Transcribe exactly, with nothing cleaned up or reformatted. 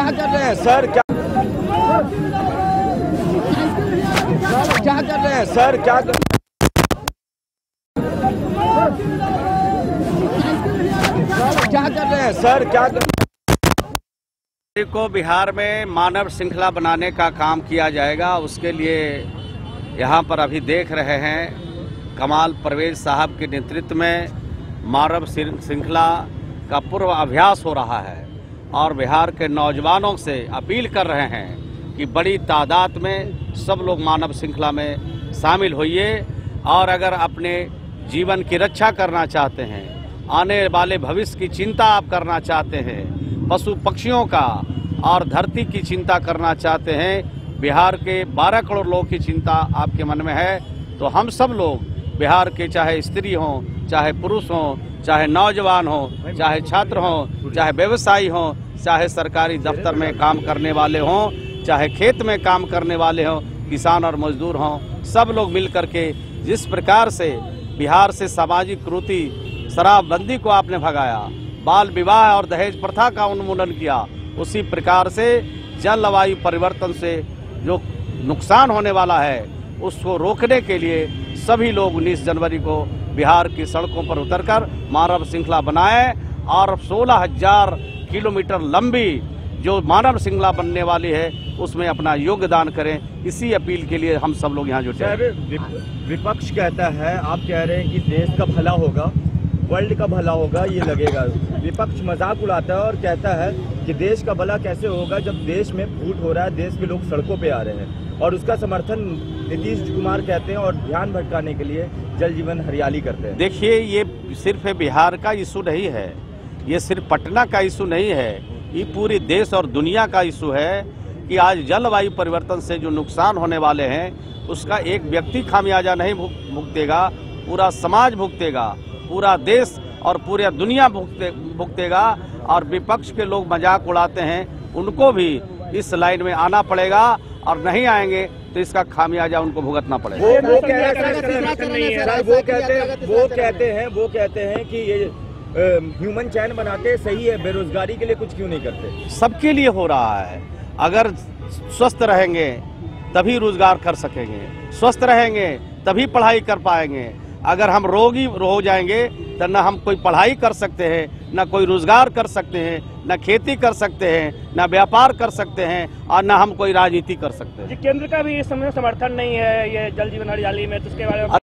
क्या कर रहे हैं सर? क्या क्या कर रहे हैं सर? क्या कर क्या कर रहे हैं सर? क्या कर को बिहार में मानव श्रृंखला बनाने का काम किया जाएगा। उसके लिए यहाँ पर अभी देख रहे हैं कमाल परवेज साहब के नेतृत्व में मानव श्रृंखला का पूर्व अभ्यास हो रहा है और बिहार के नौजवानों से अपील कर रहे हैं कि बड़ी तादाद में सब लोग मानव श्रृंखला में शामिल होइए और अगर अपने जीवन की रक्षा करना चाहते हैं, आने वाले भविष्य की चिंता आप करना चाहते हैं, पशु पक्षियों का और धरती की चिंता करना चाहते हैं, बिहार के बारह करोड़ लोगों की चिंता आपके मन में है, तो हम सब लोग बिहार के चाहे स्त्री हों, चाहे पुरुष हों, चाहे नौजवान हों, चाहे छात्र हों, चाहे व्यवसायी हों, चाहे सरकारी दफ्तर में काम करने वाले हों, चाहे खेत में काम करने वाले हों, किसान और मजदूर हों, सब लोग मिल करके जिस प्रकार से बिहार से सामाजिक कुरीति शराबबंदी को आपने भगाया, बाल विवाह और दहेज प्रथा का उन्मूलन किया, उसी प्रकार से जलवायु परिवर्तन से जो नुकसान होने वाला है उसको रोकने के लिए सभी लोग उन्नीस जनवरी को बिहार की सड़कों पर उतरकर मानव श्रृंखला बनाएं और सोलह हजार किलोमीटर लंबी जो मानव श्रृंखला बनने वाली है उसमें अपना योगदान करें। इसी अपील के लिए हम सब लोग यहाँ जुटे हैं। विपक्ष कहता है, आप कह रहे हैं कि देश का भला होगा, वर्ल्ड का भला होगा, ये लगेगा। विपक्ष मजाक उड़ाता है और कहता है कि देश का भला कैसे होगा जब देश में फूट हो रहा है, देश के लोग सड़कों पे आ रहे हैं, और उसका समर्थन नीतीश कुमार कहते हैं और ध्यान भटकाने के लिए जल जीवन हरियाली करते हैं। देखिए, ये सिर्फ बिहार का इशू नहीं है, ये सिर्फ पटना का इशू नहीं है, ये पूरी देश और दुनिया का इशू है कि आज जलवायु परिवर्तन से जो नुकसान होने वाले हैं उसका एक व्यक्ति खामियाजा नहीं भुगतेगा, पूरा समाज भुगतेगा, पूरा देश और पूरी दुनिया भुगते भुगतेगा। और विपक्ष के लोग मजाक उड़ाते हैं, उनको भी इस लाइन में आना पड़ेगा और नहीं आएंगे तो इसका खामियाजा उनको भुगतना पड़ेगा। वो वो कह रहे हैं वो कहते हैं वो कहते हैं वो कहते हैं कि ये ह्यूमन चैन बनाते सही है, बेरोजगारी के लिए कुछ क्यों नहीं करते? सबके लिए हो रहा है। अगर स्वस्थ रहेंगे तभी रोजगार कर सकेंगे, स्वस्थ रहेंगे तभी पढ़ाई कर पाएंगे। अगर हम रोगी हो जाएंगे तो न हम कोई पढ़ाई कर सकते हैं, न कोई रोजगार कर सकते हैं, न खेती कर सकते हैं, न व्यापार कर सकते हैं और न हम कोई राजनीति कर सकते हैं। केंद्र का भी इस समय समर्थन नहीं है ये जल जीवन हरियाली में, तो उसके बारे में